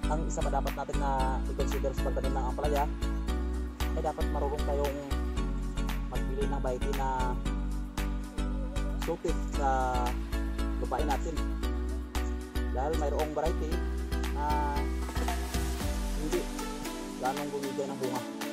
ang isa pa dapat natin na i-consider sa pagtanim ng ampalaya ay dapat marunong tayong magpili ng variety na suited sa lupain natin, dahil mayroong variety na hindi ganong bumigay ng bunga.